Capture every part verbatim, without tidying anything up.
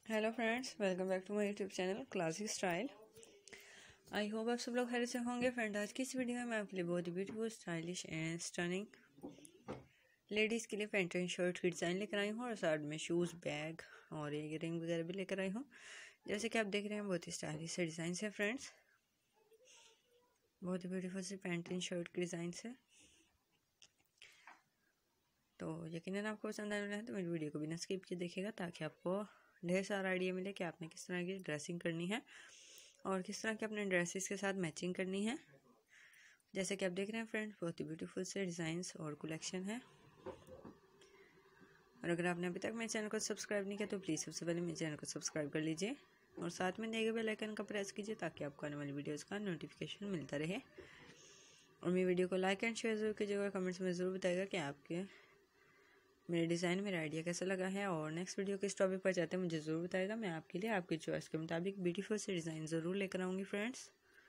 Hello friends, welcome back to my YouTube channel classic style. I hope आप सब लोग खैर से होंगे। फ्रेंड, आज की इस वीडियो में मैं आपके लिए बहुत ही beautiful, stylish and stunning ladies के लिए पैंट एंड शर्ट की डिज़ाइन लेकर आई हूँ और साथ में शूज़, बैग और ये रिंग वगैरह भी लेकर आई हूँ। जैसे कि आप देख रहे हैं, बहुत ही स्टाइलिश से डिज़ाइन है फ्रेंड्स, बहुत ही ब्यूटीफुल सी पैंट एंड शर्ट की डिज़ाइन है। तो यकीनन आपको पसंद आने वाला है, तो मेरी वीडियो को बिना स्किप किए देखिएगा ताकि आपको ढेर सारा आइडिया मिले कि आपने किस तरह की ड्रेसिंग करनी है और किस तरह के अपने ड्रेसेस के साथ मैचिंग करनी है। जैसे कि आप देख रहे हैं फ्रेंड्स, बहुत ही ब्यूटीफुल से डिज़ाइंस और कलेक्शन है। और अगर आपने अभी तक मेरे चैनल को सब्सक्राइब नहीं किया तो प्लीज़ सबसे पहले मेरे चैनल को सब्सक्राइब कर लीजिए और साथ में दिए गए बेल आइकन का प्रेस कीजिए ताकि आपको आने वाली वीडियोज़ का नोटिफिकेशन मिलता रहे। और मेरी वीडियो को लाइक एंड शेयर जरूर कीजिएगा, कमेंट्स में ज़रूर बताइएगा कि आपके मेरे डिज़ाइन मेरा आइडिया कैसा लगा है और नेक्स्ट वीडियो किस टॉपिक पर चाहते हैं मुझे ज़रूर बताएगा। मैं आपके लिए आपकी चॉइस के मुताबिक ब्यूटीफुल से डिज़ाइन ज़रूर लेकर आऊँगी फ्रेंड्स।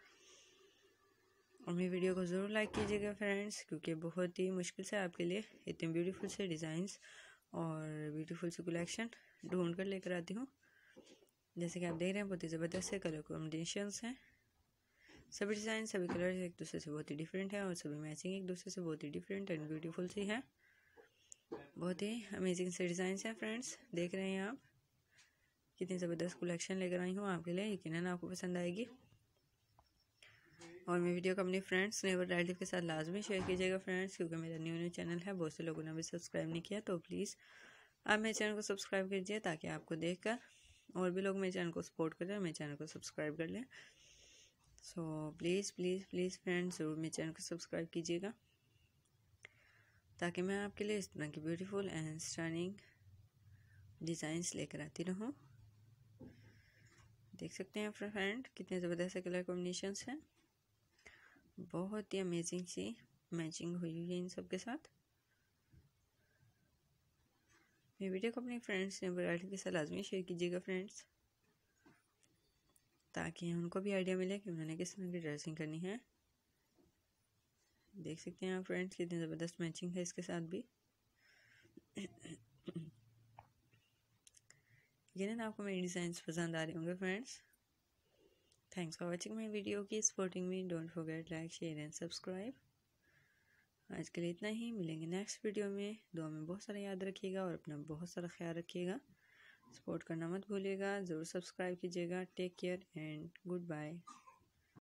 और मेरी वीडियो को ज़रूर लाइक कीजिएगा फ्रेंड्स, क्योंकि बहुत ही मुश्किल से आपके लिए इतने ब्यूटीफुल से डिज़ाइंस और ब्यूटीफुल से कलेक्शन ढूंढ कर लेकर आती हूँ। जैसे कि आप देख रहे हैं, बहुत ही ज़बरदस्त से कलर कॉम्बिनेशंस हैं। सभी डिज़ाइन, सभी कलर्स एक दूसरे से बहुत ही डिफरेंट है और सभी मैचिंग एक दूसरे से बहुत ही डिफरेंट एंड ब्यूटीफुल सी है। बहुत ही अमेजिंग से डिज़ाइन हैं फ्रेंड्स। देख रहे हैं आप कितनी ज़बरदस्त कलेक्शन लेकर आई हूँ आपके लिए, यकीनन आपको पसंद आएगी। और मेरी वीडियो को अपने फ्रेंड्स, नेबर, रिलेटिव के साथ लाजमी शेयर कीजिएगा फ्रेंड्स, क्योंकि मेरा न्यू न्यू चैनल है, बहुत से लोगों ने अभी सब्सक्राइब नहीं किया। तो प्लीज़ आप मेरे चैनल को सब्सक्राइब कीजिए ताकि आपको देखकर और भी लोग मेरे चैनल को सपोर्ट करें और मेरे चैनल को सब्सक्राइब कर लें। So please please please friends, ज़रूर मेरे चैनल को सब्सक्राइब कीजिएगा ताकि मैं आपके लिए इस तरह की ब्यूटीफुल एंड स्टनिंग डिज़ाइंस लेकर आती रहूँ। देख सकते हैं फ्रेंड, कितने ज़बरदस्त कलर कॉम्बिनेशंस हैं, बहुत ही अमेजिंग सी मैचिंग हुई हुई है इन सब के साथ। मेरी वीडियो को अपने फ्रेंड्स ने वैरायटी के साथ लाजमी शेयर कीजिएगा फ्रेंड्स, ताकि उनको भी आइडिया मिले कि उन्होंने किस तरह की ड्रेसिंग करनी है। देख सकते हैं आप फ्रेंड्स, कितनी ज़बरदस्त मैचिंग है इसके साथ भी। यकीनन आपको मेरी डिज़ाइंस पसंद आ रहे होंगे friends. Thanks for watching my video, keep supporting me, don't forget like, share and subscribe. आज के लिए इतना ही, मिलेंगे नेक्स्ट वीडियो में। दुआ में बहुत सारा याद रखिएगा और अपना बहुत सारा ख्याल रखिएगा। सपोर्ट करना मत भूलिएगा, ज़रूर सब्सक्राइब कीजिएगा। Take care and good bye.